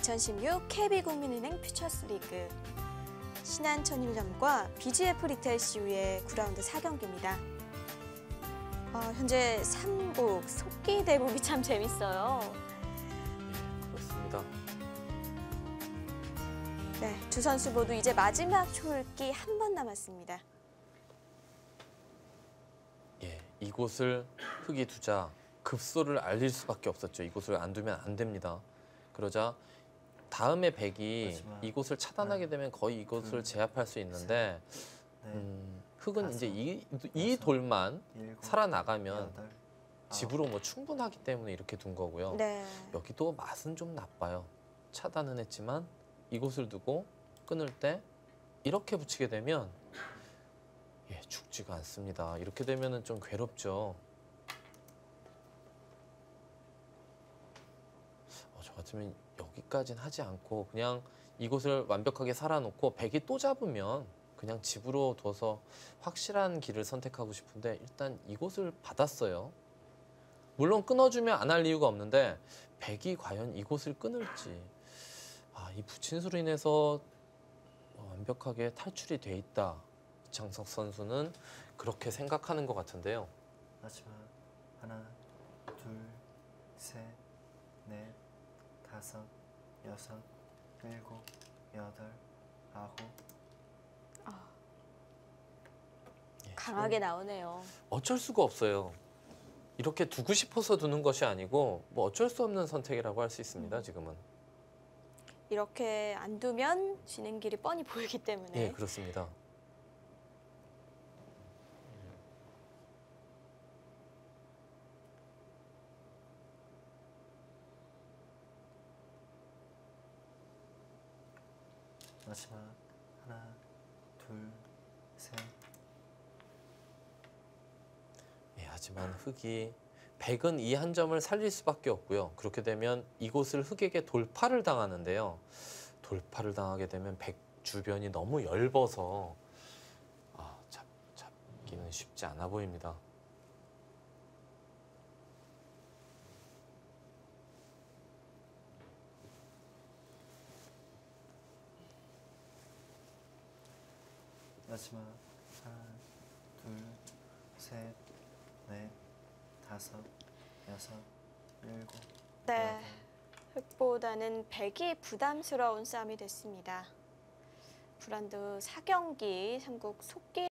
2016 KB국민은행 퓨처스리그 신한천일염과 BGF 리테일 CU의 9라운드 4경기입니다. 현재 3국 속기 대국이 참 재밌어요. 그렇습니다. 네, 두 선수 모두 이제 마지막 초읽기 한 번 남았습니다. 예, 이곳을 흙이 두자 급소를 알릴 수밖에 없었죠. 이곳을 안 두면 안 됩니다. 그러자 다음에 백이 이곳을 차단하게 되면 거의 이곳을 제압할 수 있는데 흙은 이제 이 돌만 살아나가면 집으로 뭐 충분하기 때문에 이렇게 둔 거고요. 네. 여기도 맛은 좀 나빠요. 차단은 했지만 이곳을 두고 끊을 때 이렇게 붙이게 되면 죽지가 않습니다. 이렇게 되면은 좀 괴롭죠. 저 같으면 여기까지는 하지 않고 그냥 이곳을 완벽하게 살아놓고 백이 또 잡으면 그냥 집으로 둬서 확실한 길을 선택하고 싶은데 일단 이곳을 받았어요. 물론 끊어주면 안 할 이유가 없는데 백이 과연 이곳을 끊을지 이 부친수로 인해서 완벽하게 탈출이 돼 있다. 이창석 선수는 그렇게 생각하는 것 같은데요. 마지막 하나, 둘, 셋, 넷, 다섯, 여섯, 일곱, 여덟, 아홉. 강하게 나오네요. 어쩔 수가 없어요. 이렇게 두고 싶어서 두는 것이 아니고 뭐 어쩔 수 없는 선택이라고 할 수 있습니다. 지금은. 이렇게 안 두면 지는 길이 뻔히 보이기 때문에. 예, 그렇습니다. 마지막 하나, 둘, 셋. 하지만 흙이 백은 이 한 점을 살릴 수밖에 없고요. 그렇게 되면 이곳을 흙에게 돌파를 당하는데요. 돌파를 당하게 되면 백 주변이 너무 얇아서 잡기는 쉽지 않아 보입니다. 마지막 하나, 둘, 셋, 넷, 다섯, 여섯, 일곱. 네, 흙보다는 백이 부담스러운 싸움이 됐습니다. 9라운드 4경기 3국 속기